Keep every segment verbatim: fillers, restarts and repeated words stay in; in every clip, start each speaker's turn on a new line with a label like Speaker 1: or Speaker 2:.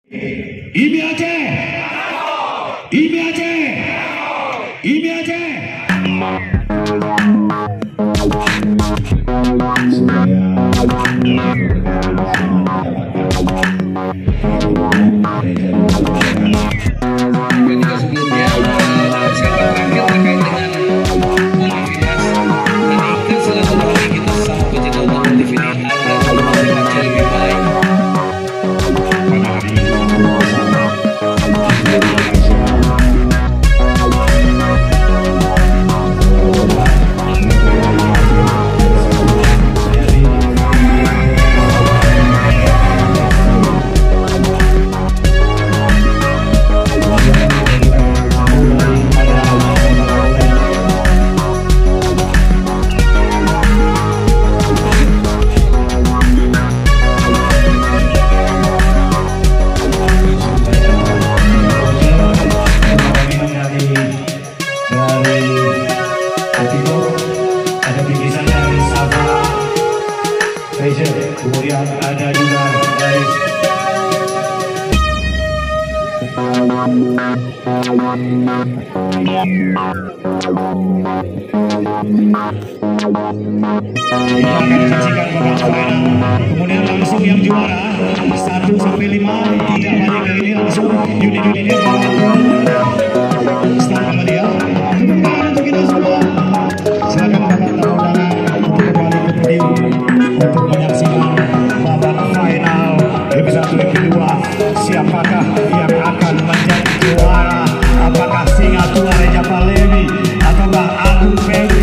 Speaker 1: Ini Aceh, ini Aceh, ini Aceh. Kemudian ada juga dari kemudian langsung yang juara satu sampai lima tidak balik ke ini langsung unit-unit ini start sama dia. Untuk kita semua silakan dapat tanda tangan untuk kembali ke podium untuk menyaksikan babak final Liga satu Liga dua. Siapakah yang akan menjadi juara? Apakah Singatua Reja Palevi ataukah Agung Ferry?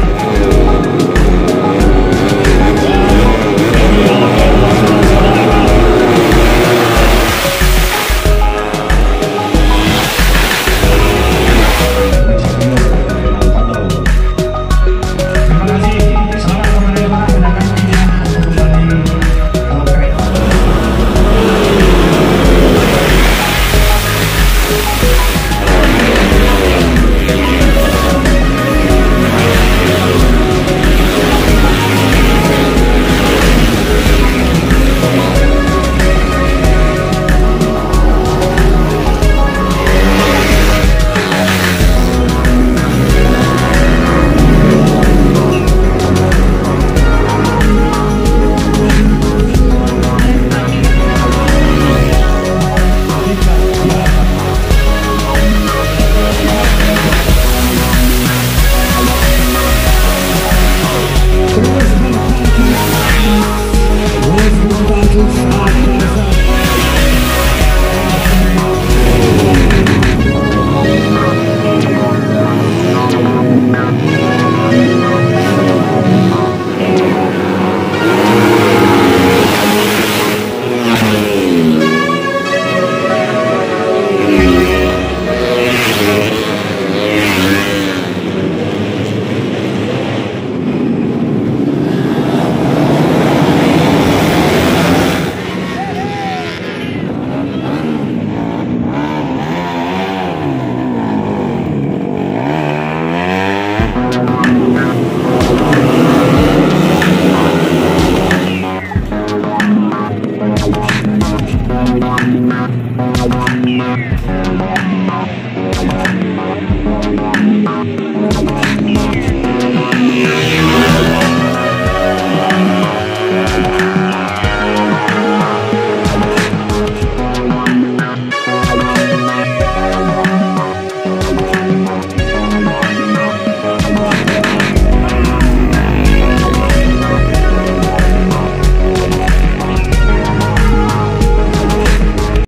Speaker 1: Thank you.